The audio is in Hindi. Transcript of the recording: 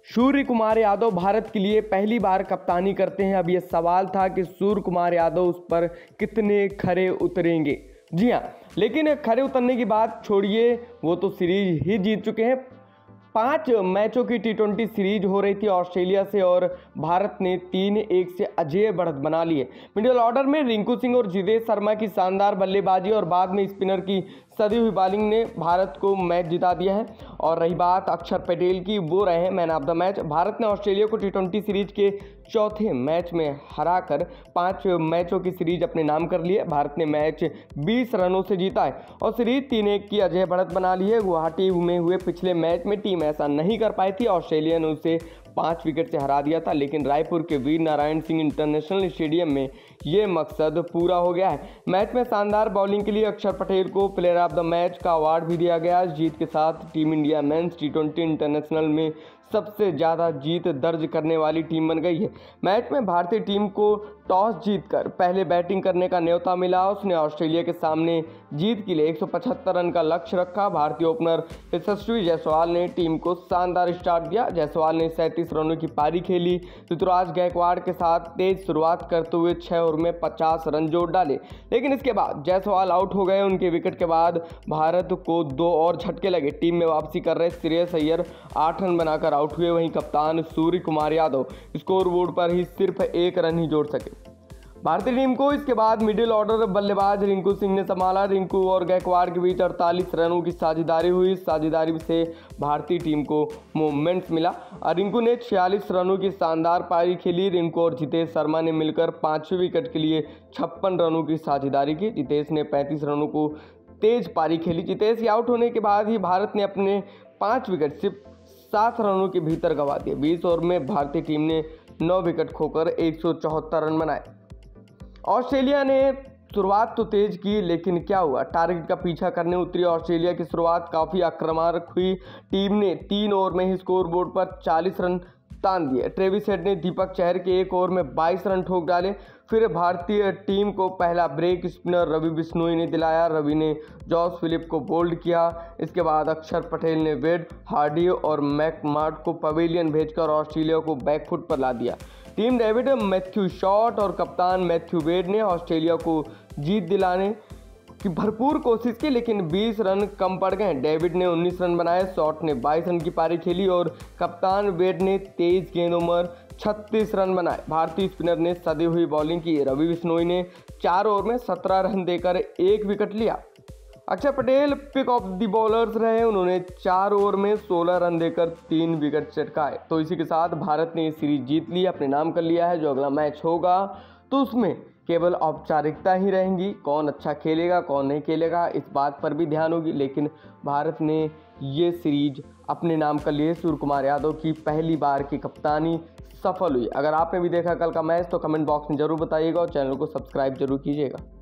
सूर्य कुमार यादव भारत के लिए पहली बार कप्तानी करते हैं। अब ये सवाल था कि सूर्य कुमार यादव उस पर कितने खरे उतरेंगे। जी हाँ, लेकिन खरे उतरने की बात छोड़िए, वो तो सीरीज ही जीत चुके हैं। 5 मैचों की T20 सीरीज हो रही थी ऑस्ट्रेलिया से और भारत ने 3-1 से अजेय बढ़त बना ली है। मिडिल ऑर्डर में रिंकू सिंह और जितेश शर्मा की शानदार बल्लेबाजी और बाद में स्पिनर की सदी हुई बॉलिंग ने भारत को मैच जिता दिया है। और रही बात अक्षर पटेल की, वो रहे हैं man of the match. Bharat ने ऑस्ट्रेलिया को T20 सीरीज के चौथे मैच में हराकर 5 मैचों की सीरीज अपने नाम कर ली है। भारत ने मैच 20 रनों से जीता है और सीरीज 3-1 की अजेय बढ़त बना ली है। गुवाहाटी में हुए पिछले मैच में टीम ऐसा नहीं कर पाई थी। ऑस्ट्रेलिया ने उसे 5 विकेट से हरा दिया था, लेकिन रायपुर के वीर नारायण सिंह इंटरनेशनल स्टेडियम में ये मकसद पूरा हो गया है। मैच में शानदार बॉलिंग के लिए अक्षर पटेल को प्लेयर ऑफ द मैच का अवार्ड भी दिया गया। इस जीत के साथ team India mains T20 international में सबसे ज़्यादा जीत दर्ज करने वाली टीम बन गई है। मैच में भारतीय टीम को टॉस जीतकर पहले बैटिंग करने का न्योता मिला। उसने ऑस्ट्रेलिया के सामने जीत के लिए 175 रन का लक्ष्य रखा। भारतीय ओपनर यशस्वी जायसवाल ने टीम को शानदार स्टार्ट दिया। जायसवाल ने 37 रनों की पारी खेली। ऋतुराज गायकवाड़ के साथ तेज शुरुआत करते हुए 6 ओवर में 50 रन जोड़ डाले, लेकिन इसके बाद जायसवाल आउट हो गए। उनके विकेट के बाद भारत को 2 और झटके लगे। टीम में वापसी कर रहे श्रेयस अय्यर 8 रन बनाकर आउट हुए। वहीं कप्तान सूर्य कुमार यादव स्कोर बोर्ड पर ही सिर्फ 1 रन ही जोड़ सके। भारतीय टीम को इसके बाद मिडिल ऑर्डर बल्लेबाज रिंकू सिंह ने संभाला। रिंकू और गायकवाड़ के बीच 48 रनों की साझेदारी हुई। साझेदारी से भारतीय टीम को मोमेंट्स मिला। रिंकू ने 46 रनों की शानदार पारी खेली। रिंकू और जितेश शर्मा ने मिलकर 5वें विकेट के लिए 56 रनों की साझेदारी की। जितेश ने 35 रनों को तेज पारी खेली। जितेश के आउट होने के बाद ही भारत ने अपने 5 विकेट सिर्फ 7 रनों के भीतर गंवा दिए। 20 ओवर में भारतीय टीम ने 9 विकेट खोकर 174 रन बनाए। ऑस्ट्रेलिया ने शुरुआत तो तेज की, लेकिन क्या हुआ, टारगेट का पीछा करने उतरी ऑस्ट्रेलिया की शुरुआत काफ़ी आक्रामक हुई। टीम ने 3 ओवर में ही स्कोर बोर्ड पर 40 रन तान दिए। ट्रेविस हेड ने दीपक चहर के 1 ओवर में 22 रन ठोक डाले। फिर भारतीय टीम को पहला ब्रेक स्पिनर रवि बिश्नोई ने दिलाया। रवि ने जॉस फिलिप को बोल्ड किया। इसके बाद अक्षर पटेल ने वेड, हार्डी और मैकमार्ट को पवेलियन भेजकर ऑस्ट्रेलिया को बैकफुट पर ला दिया। टीम डेविड, मैथ्यू शॉट और कप्तान मैथ्यू वेड ने ऑस्ट्रेलिया को जीत दिलाने की भरपूर कोशिश की, लेकिन 20 रन कम पड़ गए। डेविड ने 19 रन बनाए, शॉट ने 22 रन की पारी खेली और कप्तान वेड ने 23 गेंदों पर 36 रन बनाए। भारतीय स्पिनर ने सदी हुई बॉलिंग की। रवि बिश्नोई ने 4 ओवर में 17 रन देकर 1 विकेट लिया। Axar Patel pick of the bowlers रहे। उन्होंने 4 ओवर में 16 रन देकर 3 विकेट चटकाए। तो इसी के साथ भारत ने ये सीरीज जीत ली, अपने नाम कर लिया है। जो अगला मैच होगा तो उसमें केवल औपचारिकता ही रहेंगी। कौन अच्छा खेलेगा, कौन नहीं खेलेगा, इस बात पर भी ध्यान होगी, लेकिन भारत ने ये सीरीज अपने नाम कर ली है। सूर्य कुमार यादव की पहली बार की कप्तानी सफल हुई। अगर आपने भी देखा कल का मैच तो कमेंट बॉक्स में जरूर बताइएगा और चैनल को सब्सक्राइब जरूर कीजिएगा।